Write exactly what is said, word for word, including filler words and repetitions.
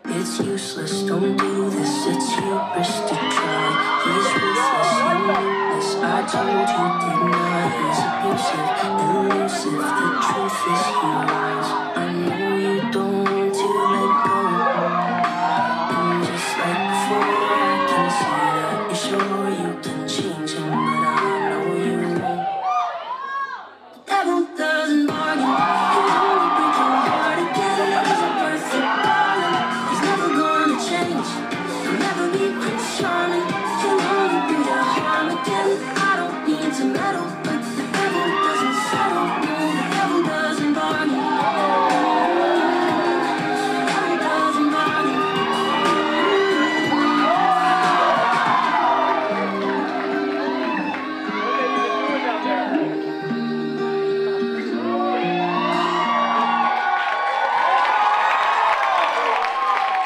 It's useless, don't do this, it's hubris to try. He's ruthless, limitless, I told you, didn't I? He's abusive, elusive, the truth is he lies.